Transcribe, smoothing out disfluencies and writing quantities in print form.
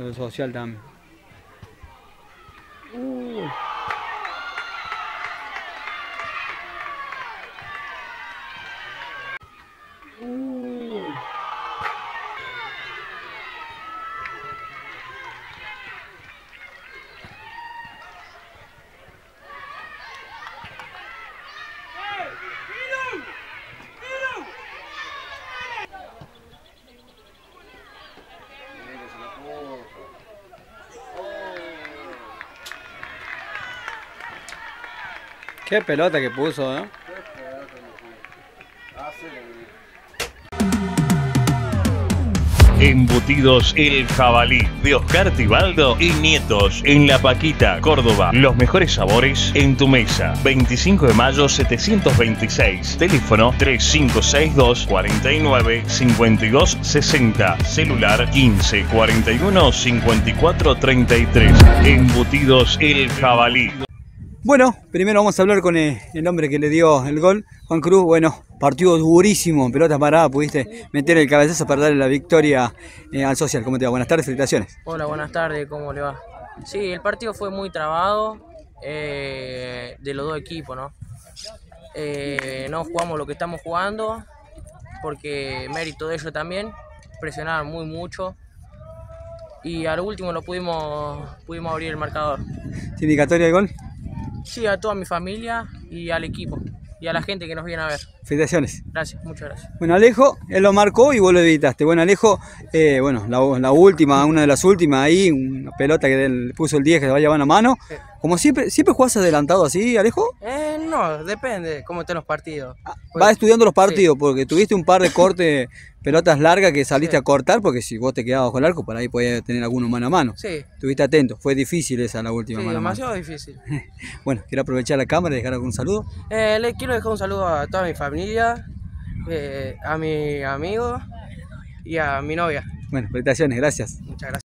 el social también. Qué pelota que puso, ¿no? Embutidos El Jabalí, de Oscar Tibaldo y Nietos, en La Paquita, Córdoba. Los mejores sabores en tu mesa. 25 de mayo 726. Teléfono 3562 49 52 60. Celular 15 41 54 33. Embutidos El Jabalí. Bueno, primero vamos a hablar con el hombre que le dio el gol, Juan Cruz. Bueno, partido durísimo, pelota parada, pudiste meter el cabezazo para darle la victoria al social. ¿Cómo te va? Buenas tardes, felicitaciones. Hola, buenas tardes, ¿cómo le va? Sí, el partido fue muy trabado de los dos equipos, ¿no? No jugamos lo que estamos jugando, porque mérito de ellos también, presionaron mucho y al último lo pudimos abrir el marcador. ¿Indicatoria de gol? Sí, a toda mi familia y al equipo y a la gente que nos viene a ver. Felicitaciones. Gracias, muchas gracias. Bueno, Alejo, él lo marcó y vos lo evitaste. Bueno, Alejo, bueno, la última, una de las últimas ahí, una pelota que él puso el 10 que se va a llevar a mano. Sí. Como siempre jugás adelantado así, Alejo. No, depende cómo estén los partidos. Vas estudiando los partidos, sí, porque tuviste un par de cortes, pelotas largas que saliste a cortar, porque si vos te quedabas bajo el arco, por ahí podías tener alguno mano a mano. Sí. Estuviste atento, fue difícil esa la última mano a mano. Demasiado difícil. Bueno, quiero aprovechar la cámara y dejar algún saludo. Le quiero dejar un saludo a toda mi familia, a mi amigo y a mi novia. Bueno, felicitaciones, gracias. Muchas gracias.